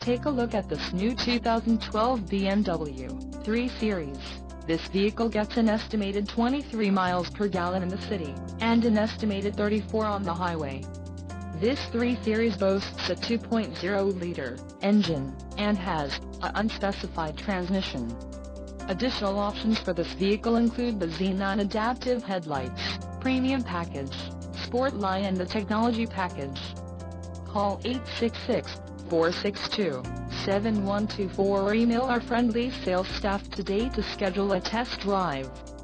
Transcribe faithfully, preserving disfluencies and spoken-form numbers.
take a look at this new two thousand twelve B M W three series. This vehicle gets an estimated twenty-three miles per gallon in the city, and an estimated thirty-four on the highway. This three series boasts a two point oh liter engine, and has a unspecified transmission. Additional options for this vehicle include the Xenon adaptive headlights, premium package, sport line and the technology package. Call eight six six, four six two, seven one two four or email our friendly sales staff today to schedule a test drive.